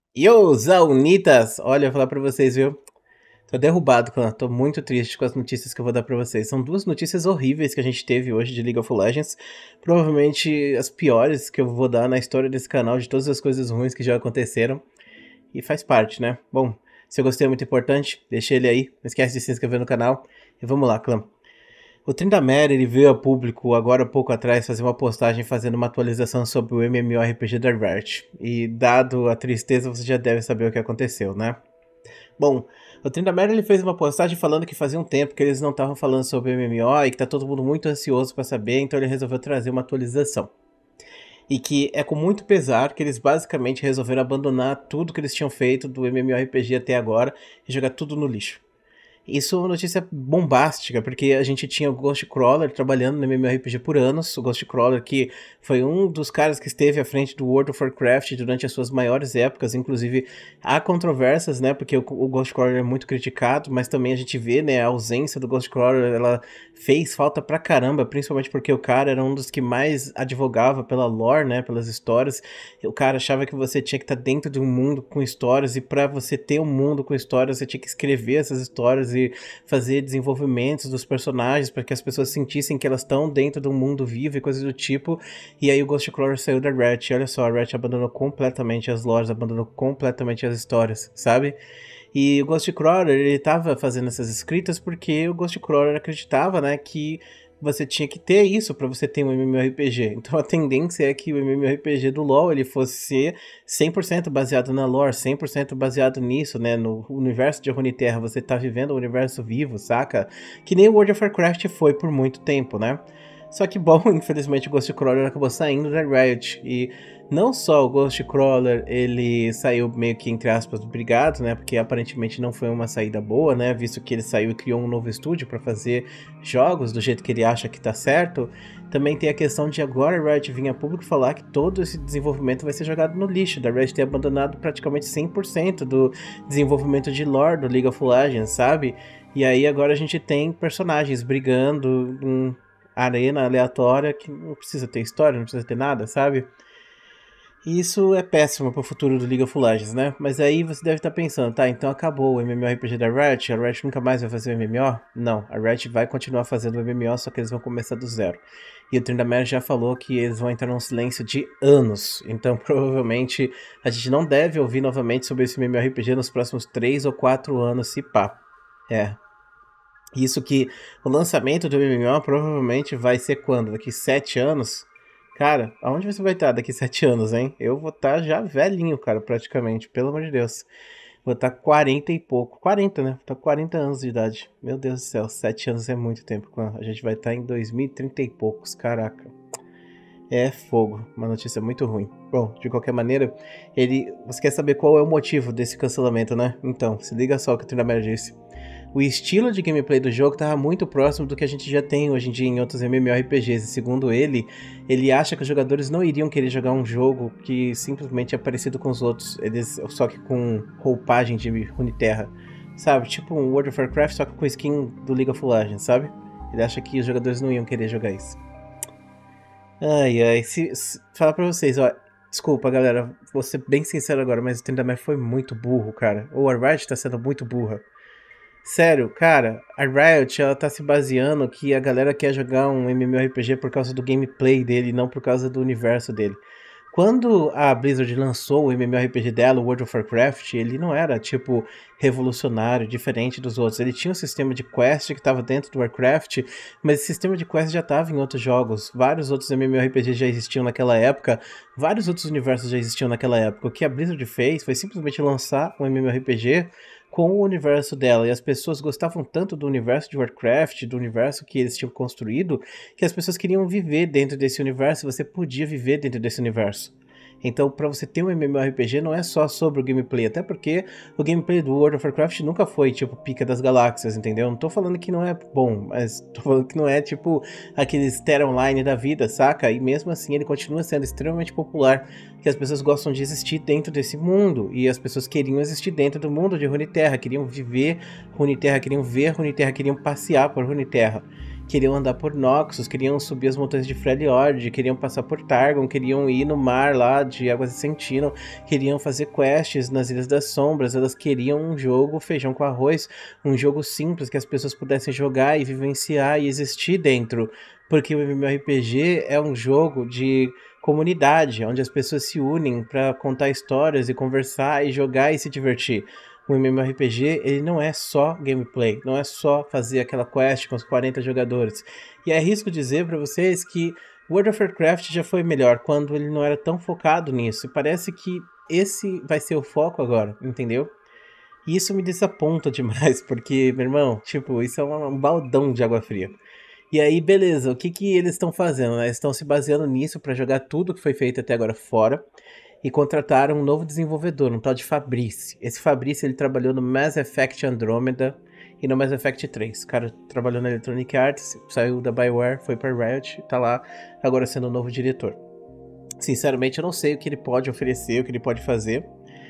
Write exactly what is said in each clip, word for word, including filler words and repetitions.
Yo, Zaunitas! Olha, eu vou falar pra vocês, viu? Tô derrubado, clã. Tô muito triste com as notícias que eu vou dar pra vocês. São duas notícias horríveis que a gente teve hoje de League of Legends. Provavelmente as piores que eu vou dar na história desse canal, de todas as coisas ruins que já aconteceram. E faz parte, né? Bom, se eu gostei é muito importante, deixa ele aí. Não esquece de se inscrever no canal. E vamos lá, clã. O Tryndamere, ele veio a público agora há pouco atrás fazer uma postagem fazendo uma atualização sobre o MMORPG da Riot. E dado a tristeza, você já deve saber o que aconteceu, né? Bom, o Tryndamere, ele fez uma postagem falando que fazia um tempo que eles não estavam falando sobre M M O e que tá todo mundo muito ansioso para saber, então ele resolveu trazer uma atualização. E que é com muito pesar que eles basicamente resolveram abandonar tudo que eles tinham feito do MMORPG até agora e jogar tudo no lixo. Isso é uma notícia bombástica, porque a gente tinha o Ghostcrawler trabalhando no MMORPG por anos, o Ghostcrawler que foi um dos caras que esteve à frente do World of Warcraft durante as suas maiores épocas, inclusive há controvérsias, né, porque o, o Ghostcrawler é muito criticado, mas também a gente vê, né, a ausência do Ghostcrawler, ela fez falta pra caramba, principalmente porque o cara era um dos que mais advogava pela lore, né, pelas histórias, o cara achava que você tinha que estar dentro de um mundo com histórias, e para você ter um mundo com histórias, você tinha que escrever essas histórias e fazer desenvolvimentos dos personagens para que as pessoas sentissem que elas estão dentro de um mundo vivo e coisas do tipo. E aí o Ghostcrawler saiu da Riot. Olha só, a Riot abandonou completamente as lojas, abandonou completamente as histórias, sabe? E o Ghostcrawler, ele tava fazendo essas escritas porque o Ghostcrawler acreditava, né, que você tinha que ter isso para você ter um MMORPG. Então a tendência é que o MMORPG do LoL ele fosse ser cem por cento baseado na lore, cem por cento baseado nisso, né, no universo de Runeterra, você tá vivendo o universo vivo, saca? Que nem o World of Warcraft foi por muito tempo, né? Só que, bom, infelizmente o Ghostcrawler acabou saindo da Riot e não só o Ghostcrawler, ele saiu meio que, entre aspas, obrigado, né, porque aparentemente não foi uma saída boa, né, visto que ele saiu e criou um novo estúdio para fazer jogos do jeito que ele acha que tá certo. Também tem a questão de agora a Riot vir a público falar que todo esse desenvolvimento vai ser jogado no lixo, da Riot ter abandonado praticamente cem por cento do desenvolvimento de lore do League of Legends, sabe? E aí agora a gente tem personagens brigando em arena aleatória que não precisa ter história, não precisa ter nada, sabe? E isso é péssimo pro futuro do League of Legends, né? Mas aí você deve estar pensando, tá, então acabou o MMORPG da Riot, a Riot nunca mais vai fazer o M M O? Não, a Riot vai continuar fazendo o M M O, só que eles vão começar do zero. E o Tryndamere já falou que eles vão entrar num silêncio de anos, então provavelmente a gente não deve ouvir novamente sobre esse MMORPG nos próximos três ou quatro anos, se pá. É. Isso que o lançamento do M M O provavelmente vai ser quando? Daqui sete anos? Cara, aonde você vai estar daqui sete anos, hein? Eu vou estar já velhinho, cara, praticamente, pelo amor de Deus. Vou estar quarenta e pouco. quarenta, né? Vou estar quarenta anos de idade. Meu Deus do céu, sete anos é muito tempo. A gente vai estar em dois mil e trinta e poucos, caraca. É fogo, uma notícia muito ruim. Bom, de qualquer maneira, ele. Você quer saber qual é o motivo desse cancelamento, né? Então, se liga só o que o Tryndamere disse. O estilo de gameplay do jogo estava muito próximo do que a gente já tem hoje em dia em outros MMORPGs. E segundo ele, ele acha que os jogadores não iriam querer jogar um jogo que simplesmente é parecido com os outros, eles só que com roupagem de Runeterra, sabe? Tipo um World of Warcraft, só que com skin do League of Legends, sabe? Ele acha que os jogadores não iam querer jogar isso. Ai, ai, se, se falar pra vocês, ó, desculpa galera, vou ser bem sincero agora, mas o Tryndamere foi muito burro, cara. Ou a Riot tá sendo muito burra. Sério, cara, a Riot, ela tá se baseando que a galera quer jogar um MMORPG por causa do gameplay dele, não por causa do universo dele. Quando a Blizzard lançou o MMORPG dela, o World of Warcraft, ele não era, tipo, revolucionário, diferente dos outros. Ele tinha um sistema de quest que estava dentro do Warcraft, mas esse sistema de quest já estava em outros jogos. Vários outros MMORPGs já existiam naquela época, vários outros universos já existiam naquela época. O que a Blizzard fez foi simplesmente lançar um MMORPG com o universo dela, e as pessoas gostavam tanto do universo de Warcraft, do universo que eles tinham construído, que as pessoas queriam viver dentro desse universo, e você podia viver dentro desse universo. Então, para você ter um MMORPG, não é só sobre o gameplay, até porque o gameplay do World of Warcraft nunca foi, tipo, pica das galáxias, entendeu? Não tô falando que não é bom, mas tô falando que não é, tipo, aqueles Terra Online da vida, saca? E mesmo assim, ele continua sendo extremamente popular, que as pessoas gostam de existir dentro desse mundo, e as pessoas queriam existir dentro do mundo de Runeterra, queriam viver Runeterra, queriam ver Runeterra, queriam passear por Runeterra. queriam andar por Noxus, queriam subir as montanhas de Freljord, queriam passar por Targon, queriam ir no mar lá de Águas de Sentinel, queriam fazer quests nas Ilhas das Sombras, elas queriam um jogo feijão com arroz, um jogo simples que as pessoas pudessem jogar e vivenciar e existir dentro, porque o MMORPG é um jogo de comunidade, onde as pessoas se unem para contar histórias e conversar e jogar e se divertir. O MMORPG, ele não é só gameplay, não é só fazer aquela quest com os quarenta jogadores. E arrisco dizer para vocês que World of Warcraft já foi melhor quando ele não era tão focado nisso. E parece que esse vai ser o foco agora, entendeu? E isso me desaponta demais, porque, meu irmão, tipo, isso é um baldão de água fria. E aí, beleza, o que que eles estão fazendo, né? Eles estão se baseando nisso para jogar tudo que foi feito até agora fora e contrataram um novo desenvolvedor, um tal de Fabrice. Esse Fabrice, ele trabalhou no Mass Effect Andromeda e no Mass Effect três. O cara trabalhou na Electronic Arts, saiu da BioWare, foi pra Riot, tá lá agora sendo o novo diretor. Sinceramente, eu não sei o que ele pode oferecer, o que ele pode fazer,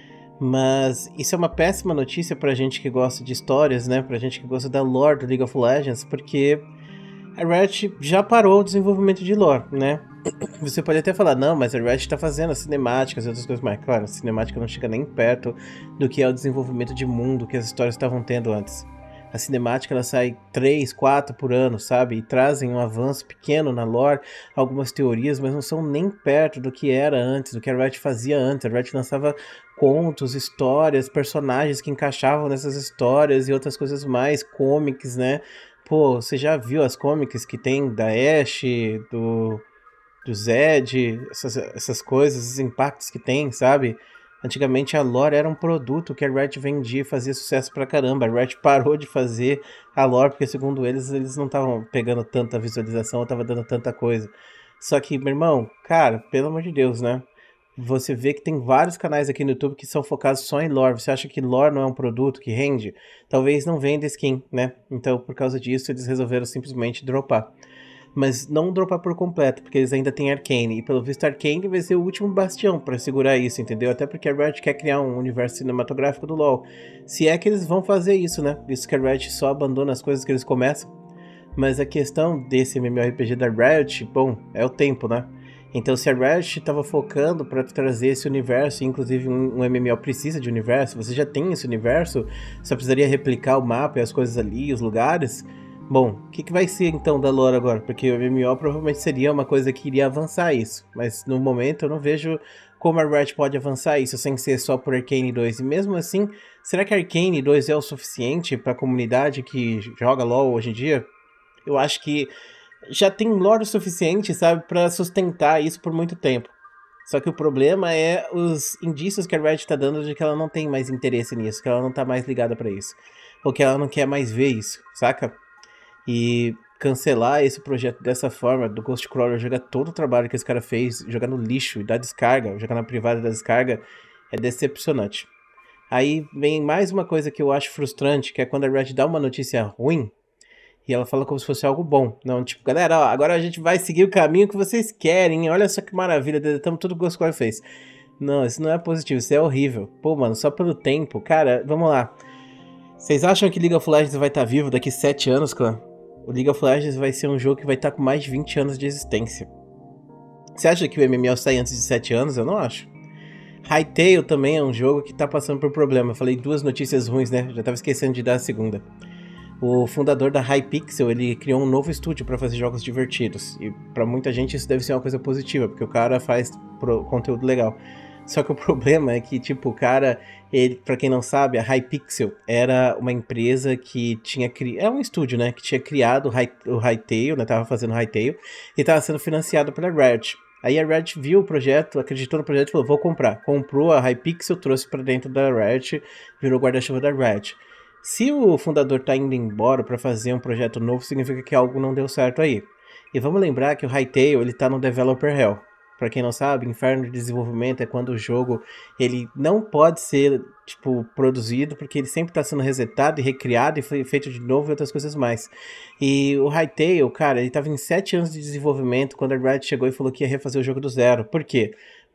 mas isso é uma péssima notícia pra gente que gosta de histórias, né? Pra gente que gosta da lore do League of Legends, porque a Riot já parou o desenvolvimento de lore, né? Você pode até falar, não, mas a Riot está fazendo as cinemáticas e outras coisas mais. Claro, a cinemática não chega nem perto do que é o desenvolvimento de mundo que as histórias estavam tendo antes. A cinemática, ela sai três, quatro por ano, sabe? E trazem um avanço pequeno na lore, algumas teorias, mas não são nem perto do que era antes, do que a Riot fazia antes. A Riot lançava contos, histórias, personagens que encaixavam nessas histórias e outras coisas mais, comics, né? Pô, você já viu as comics que tem da Ashe, do... do Zed, essas, essas coisas, esses impactos que tem, sabe? Antigamente a lore era um produto que a Riot vendia e fazia sucesso pra caramba. A Riot parou de fazer a lore porque, segundo eles, eles não estavam pegando tanta visualização, tava dando tanta coisa. Só que, meu irmão, cara, pelo amor de Deus, né? Você vê que tem vários canais aqui no YouTube que são focados só em lore. Você acha que lore não é um produto que rende? Talvez não venda skin, né? Então, por causa disso, eles resolveram simplesmente dropar. Mas não dropar por completo, porque eles ainda têm Arcane. E pelo visto, Arcane vai ser o último bastião pra segurar isso, entendeu? Até porque a Riot quer criar um universo cinematográfico do LoL. Se é que eles vão fazer isso, né? Visto que a Riot só abandona as coisas que eles começam. Mas a questão desse MMORPG da Riot, bom, é o tempo, né? Então, se a Riot estava focando para trazer esse universo, inclusive um, um M M O precisa de universo, você já tem esse universo, só precisaria replicar o mapa e as coisas ali, os lugares. Bom, o que, que vai ser então da lore agora? Porque o M M O provavelmente seria uma coisa que iria avançar isso, mas no momento eu não vejo como a Riot pode avançar isso sem ser só por Arcane dois. E mesmo assim, será que Arcane dois é o suficiente para a comunidade que joga LoL hoje em dia? Eu acho que já tem lore o suficiente, sabe, para sustentar isso por muito tempo. Só que o problema é os indícios que a Riot tá dando de que ela não tem mais interesse nisso, que ela não tá mais ligada para isso. Ou que ela não quer mais ver isso, saca? E cancelar esse projeto dessa forma, do Ghostcrawler jogar todo o trabalho que esse cara fez, jogar no lixo e dar descarga, jogar na privada da descarga, é decepcionante. Aí vem mais uma coisa que eu acho frustrante, que é quando a Riot dá uma notícia ruim, e ela fala como se fosse algo bom. Não, tipo, galera, ó, agora a gente vai seguir o caminho que vocês querem. Olha só que maravilha, deletamos tudo que o Ghostcrawler fez. Não, isso não é positivo, isso é horrível. Pô, mano, só pelo tempo. Cara, vamos lá. Vocês acham que League of Legends vai estar vivo daqui sete anos, clã? O League of Legends vai ser um jogo que vai estar com mais de vinte anos de existência. Você acha que o M M O sai antes de sete anos? Eu não acho. Hytale também é um jogo que tá passando por problema. Eu falei duas notícias ruins, né? Já tava esquecendo de dar a segunda. O fundador da Hypixel, ele criou um novo estúdio para fazer jogos divertidos. E para muita gente isso deve ser uma coisa positiva, porque o cara faz pro- conteúdo legal. Só que o problema é que, tipo, o cara, ele, para quem não sabe, a Hypixel era uma empresa que tinha criado, é um estúdio, né, que tinha criado o, Hy o Hytale, né, tava fazendo o Hytale, e tava sendo financiado pela Riot. Aí a Riot viu o projeto, acreditou no projeto e falou, vou comprar. Comprou a Hypixel, trouxe para dentro da Riot, virou guarda-chuva da Riot. Se o fundador tá indo embora para fazer um projeto novo, significa que algo não deu certo aí. E vamos lembrar que o Hytale, ele tá no Developer Hell. Para quem não sabe, inferno de desenvolvimento é quando o jogo ele não pode ser tipo produzido porque ele sempre está sendo resetado e recriado e foi feito de novo e outras coisas mais. E o Hytale, cara, ele estava em sete anos de desenvolvimento quando a Riot chegou e falou que ia refazer o jogo do zero. Por quê?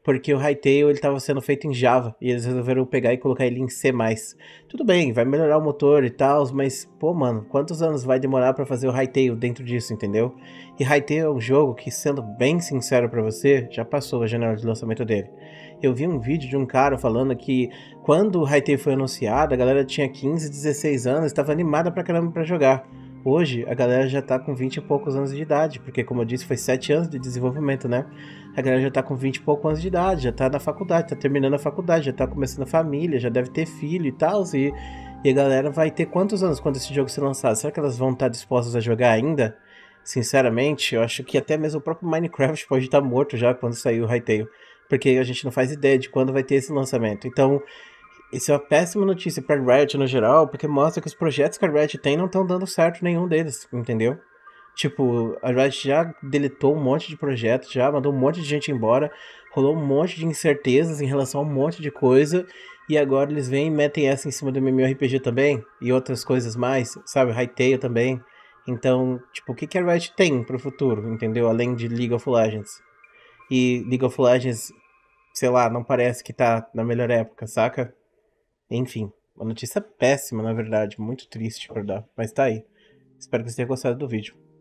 porque o Hytale ele estava sendo feito em Java e eles resolveram pegar e colocar ele em C+. Tudo bem, vai melhorar o motor e tal, mas pô, mano, quantos anos vai demorar para fazer o Hytale dentro disso, entendeu? E Hytale é um jogo que, sendo bem sincero para você, já passou a janela de lançamento dele. Eu vi um vídeo de um cara falando que quando o Hytale foi anunciado, a galera tinha quinze, dezesseis anos, estava animada pra caramba para jogar. Hoje, a galera já tá com vinte e poucos anos de idade, porque, como eu disse, foi sete anos de desenvolvimento, né? A galera já tá com vinte e poucos anos de idade, já tá na faculdade, tá terminando a faculdade, já tá começando a família, já deve ter filho e tal, e, e a galera vai ter quantos anos quando esse jogo ser lançado? Será que elas vão estar dispostas a jogar ainda? Sinceramente, eu acho que até mesmo o próprio Minecraft pode estar morto já quando sair o Hytale, porque a gente não faz ideia de quando vai ter esse lançamento. Então, isso é uma péssima notícia pra Riot no geral, porque mostra que os projetos que a Riot tem não estão dando certo nenhum deles, entendeu? Tipo, a Riot já deletou um monte de projetos, já mandou um monte de gente embora, rolou um monte de incertezas em relação a um monte de coisa, e agora eles vêm e metem essa em cima do MMORPG também, e outras coisas mais, sabe? Hytale também. Então, tipo, o que que a Riot tem pro futuro, entendeu? Além de League of Legends. E League of Legends, sei lá, não parece que tá na melhor época, saca? Enfim, uma notícia péssima, na verdade, muito triste pra dar, mas tá aí. Espero que você tenha gostado do vídeo.